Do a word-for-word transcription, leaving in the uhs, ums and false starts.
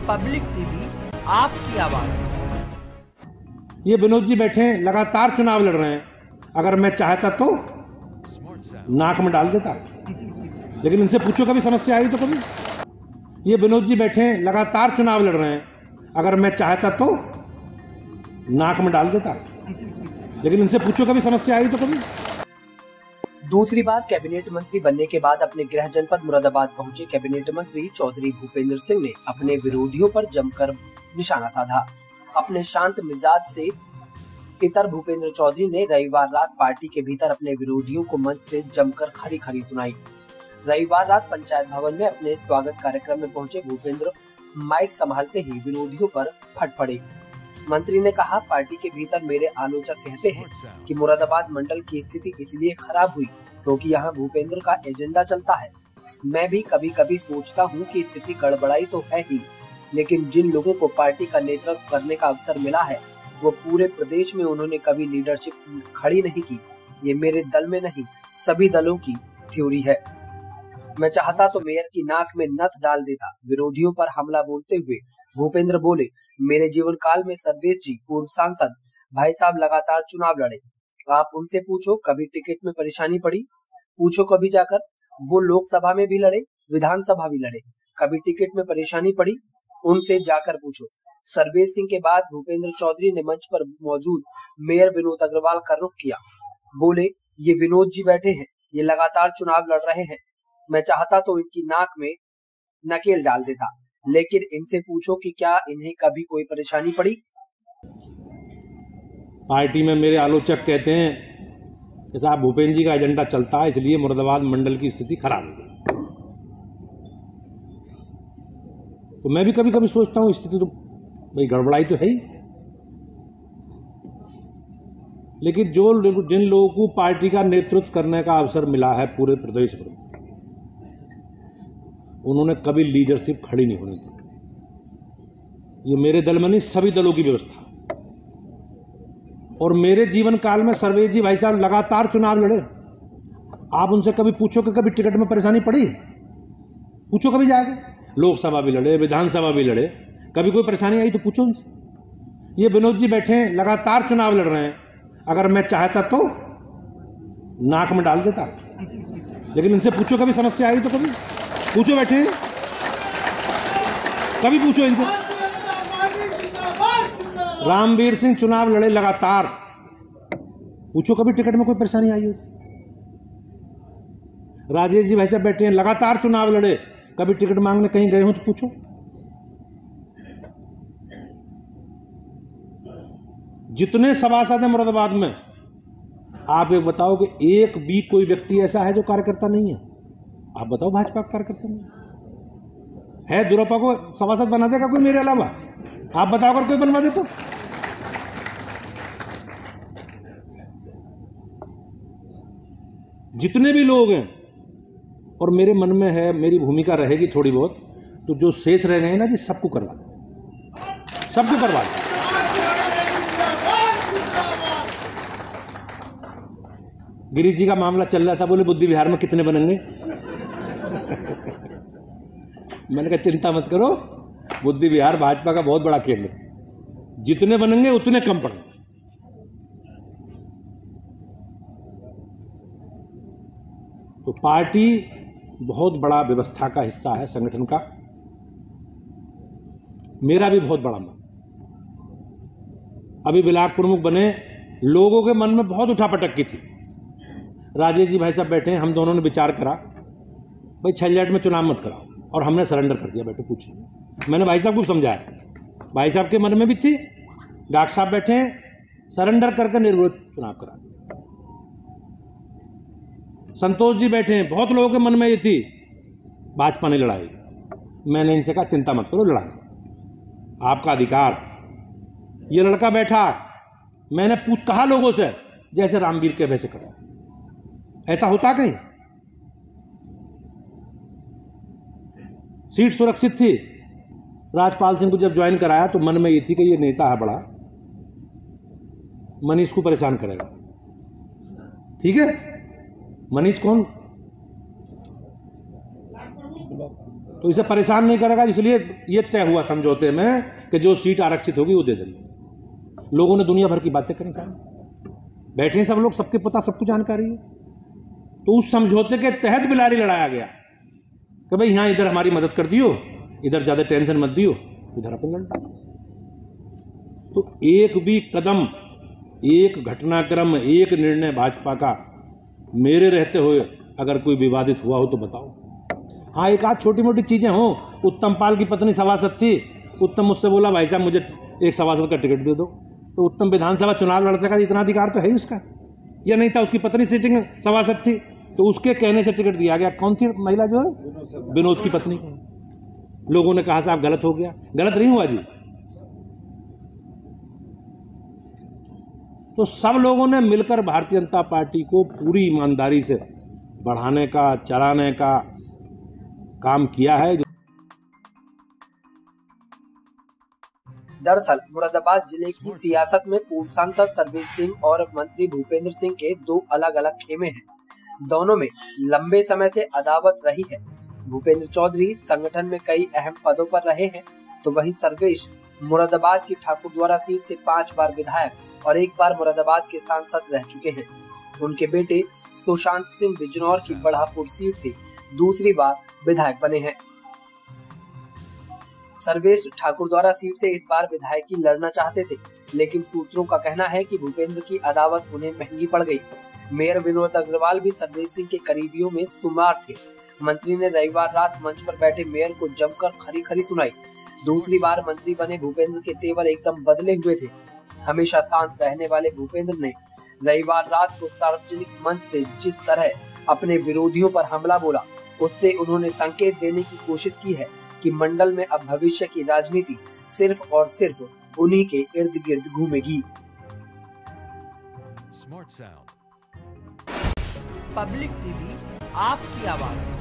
Public TV आपकी आवाज। ये विनोद जी बैठे हैं, लगातार चुनाव लड़ रहे हैं। अगर मैं चाहता तो नाक में डाल देता, लेकिन इनसे पूछो कभी समस्या आई तो कभी। ये विनोद जी बैठे हैं, लगातार चुनाव लड़ रहे हैं। अगर मैं चाहता तो नाक में डाल देता, लेकिन इनसे पूछो कभी समस्या आई तो कभी। दूसरी बार कैबिनेट मंत्री बनने के बाद अपने गृह जनपद मुरादाबाद पहुंचे कैबिनेट मंत्री चौधरी भूपेंद्र सिंह ने अपने विरोधियों पर जमकर निशाना साधा। अपने शांत मिजाज से इतर भूपेंद्र चौधरी ने रविवार रात पार्टी के भीतर अपने विरोधियों को मंच से जमकर खरी खरी सुनाई। रविवार रात पंचायत भवन में अपने स्वागत कार्यक्रम में पहुंचे भूपेंद्र माइक संभालते ही विरोधियों पर फट पड़े। मंत्री ने कहा, पार्टी के भीतर मेरे आलोचक कहते हैं कि मुरादाबाद मंडल की स्थिति इसलिए खराब हुई क्योंकि यहाँ भूपेंद्र का एजेंडा चलता है। मैं भी कभी कभी सोचता हूँ कि स्थिति गड़बड़ाई तो है ही, लेकिन जिन लोगों को पार्टी का नेतृत्व करने का अवसर मिला है वो पूरे प्रदेश में उन्होंने कभी लीडरशिप खड़ी नहीं की। ये मेरे दल में नहीं, सभी दलों की थ्योरी है। मैं चाहता तो मेयर की नाक में नथ डाल देता। विरोधियों पर हमला बोलते हुए भूपेंद्र बोले, मेरे जीवन काल में सर्वेश जी पूर्व सांसद भाई साहब लगातार चुनाव लड़े। आप उनसे पूछो कभी टिकट में परेशानी पड़ी? पूछो कभी जाकर, वो लोकसभा में भी लड़े, विधानसभा भी लड़े, कभी टिकट में परेशानी पड़ी? उनसे जाकर पूछो। सर्वेश सिंह के बाद भूपेंद्र चौधरी ने मंच पर मौजूद मेयर विनोद अग्रवाल का रुख किया। बोले, ये विनोद जी बैठे हैं, ये लगातार चुनाव लड़ रहे हैं। मैं चाहता तो इनकी नाक में नकेल डाल देता, लेकिन इनसे पूछो कि क्या इन्हें कभी कोई परेशानी पड़ी? पार्टी में मेरे आलोचक कहते हैं कि साहब भूपेंद्र जी का एजेंडा चलता है, इसलिए मुरादाबाद मंडल की स्थिति खराब हो गई। तो मैं भी कभी कभी सोचता हूँ स्थिति तो भाई गड़बड़ाई तो है ही, लेकिन जो जिन लोगों को पार्टी का नेतृत्व करने का अवसर मिला है पूरे प्रदेश में, उन्होंने कभी लीडरशिप खड़ी नहीं होने दी। ये मेरे दल में नहीं, सभी दलों की व्यवस्था। और मेरे जीवन काल में सर्वेश जी भाई साहब लगातार चुनाव लड़े। आप उनसे कभी पूछो कि कभी टिकट में परेशानी पड़ी? पूछो कभी जाके। लोकसभा भी लड़े, विधानसभा भी लड़े, कभी कोई परेशानी आई तो पूछो उनसे। ये विनोद जी बैठे हैं, लगातार चुनाव लड़ रहे हैं। अगर मैं चाहता तो नाक में डाल देता, लेकिन इनसे पूछो कभी समस्या आई तो कभी। पूछो बैठे हैं, कभी पूछो इनसे। रामवीर सिंह चुनाव लड़े लगातार, पूछो कभी टिकट में कोई परेशानी आई हो। राजेश जी भाई साहब बैठे हैं, लगातार चुनाव लड़े, कभी टिकट मांगने कहीं गए हो तो पूछो। जितने सभासद हैं मुरादाबाद में, आप एक बताओ कि एक भी कोई व्यक्ति ऐसा है जो कार्यकर्ता नहीं है? आप बताओ, भाजपा का कार्यकर्ता नहीं है? दुरपा को सभासद बना देगा कोई मेरे अलावा? आप बताओ अगर कोई बनवा दे तो। जितने भी लोग हैं, और मेरे मन में है, मेरी भूमिका रहेगी थोड़ी बहुत, तो जो शेष रह गए ना जी, सबको करवा दो, सबको करवा दो। गिरीश जी का मामला चल रहा था, बोले बुद्धि विहार में कितने बनेंगे? मैंने कहा चिंता मत करो, बुद्धि विहार भाजपा का बहुत बड़ा केंद्र, जितने बनेंगे उतने कम पड़ेंगे। तो पार्टी बहुत बड़ा व्यवस्था का हिस्सा है, संगठन का। मेरा भी बहुत बड़ा मन। अभी ब्लॉक प्रमुख बने, लोगों के मन में बहुत उठापटक की थी। राजेश जी भाई साहब बैठे हैं, हम दोनों ने विचार करा, भाई छह में चुनाव मत कराओ, और हमने सरेंडर कर दिया। बैठो पूछिए। मैंने भाई साहब को समझाया, भाई साहब के मन में भी थी, डॉक्टर साहब बैठे हैं, सरेंडर करके निर्विरोध चुनाव करा दिया। संतोष जी बैठे हैं, बहुत लोगों के मन में ये थी भाजपा ने लड़ाई। मैंने इनसे कहा चिंता मत करो, लड़ाई आपका अधिकार। ये लड़का बैठा, मैंने पूछ कहा लोगों से, जैसे रामवीर के वैसे करो। ऐसा होता कहीं? सीट सुरक्षित थी। राजपाल सिंह को जब ज्वाइन कराया तो मन में ये थी कि ये नेता है बड़ा, मनीष को परेशान करेगा। ठीक है, मनीष कौन? तो इसे परेशान नहीं करेगा, इसलिए ये तय हुआ समझौते में कि जो सीट आरक्षित होगी वो दे देंगे। लोगों ने दुनिया भर की बातें करी, साहब बैठे हैं सब लोग, सबके पता सबको जानकारी है। तो उस समझौते के तहत बिलारी लड़ाया गया कि भाई यहाँ इधर हमारी मदद कर दियो, इधर ज़्यादा टेंशन मत दियो, इधर अपन लड़। तो एक भी कदम, एक घटनाक्रम, एक निर्णय भाजपा का मेरे रहते हुए अगर कोई विवादित हुआ हो तो बताओ। हाँ, एक आध छोटी मोटी चीज़ें हों। उत्तम पाल की पत्नी सभासद थी, उत्तम मुझसे बोला भाई साहब मुझे एक सभासद का टिकट दे दो, तो उत्तम विधानसभा चुनाव लड़ने का इतना अधिकार तो है ही उसका, या नहीं था? उसकी पत्नी सिटिंग सभासद थी तो उसके कहने से टिकट दिया गया। कौन थी महिला? जो है विनोद की पत्नी। लोगों ने कहा साहब गलत हो गया। गलत नहीं हुआ जी। तो सब लोगों ने मिलकर भारतीय जनता पार्टी को पूरी ईमानदारी से बढ़ाने का, चलाने का काम किया है। दरअसल मुरादाबाद जिले की सियासत में पूर्व सांसद सर्वेश सिंह और मंत्री भूपेंद्र सिंह के दो अलग अलग खेमे हैं। दोनों में लंबे समय से अदावत रही है। भूपेंद्र चौधरी संगठन में कई अहम पदों पर रहे हैं, तो वहीं सर्वेश मुरादाबाद की ठाकुरद्वारा सीट से पांच बार विधायक और एक बार मुरादाबाद के सांसद रह चुके हैं। उनके बेटे सुशांत सिंह बिजनौर की बढ़ापुर सीट से दूसरी बार विधायक बने हैं। सर्वेश ठाकुरद्वारा सीट से इस बार विधायकी लड़ना चाहते थे, लेकिन सूत्रों का कहना है कि भूपेंद्र की अदावत उन्हें महंगी पड़ गई। मेयर विनोद अग्रवाल भी सर्वेश सिंह के करीबियों में शुमार थे। मंत्री ने रविवार रात मंच पर बैठे मेयर को जमकर खरी खरी सुनाई। दूसरी बार मंत्री बने भूपेंद्र के तेवर एकदम बदले हुए थे। हमेशा शांत रहने वाले भूपेंद्र ने रविवार रात को सार्वजनिक मंच से जिस तरह अपने विरोधियों पर हमला बोला, उससे उन्होंने संकेत देने की कोशिश की है कि मंडल में अब भविष्य की राजनीति सिर्फ और सिर्फ उन्हीं के इर्द गिर्द घूमेगी। पब्लिक टीवी, आपकी आवाज।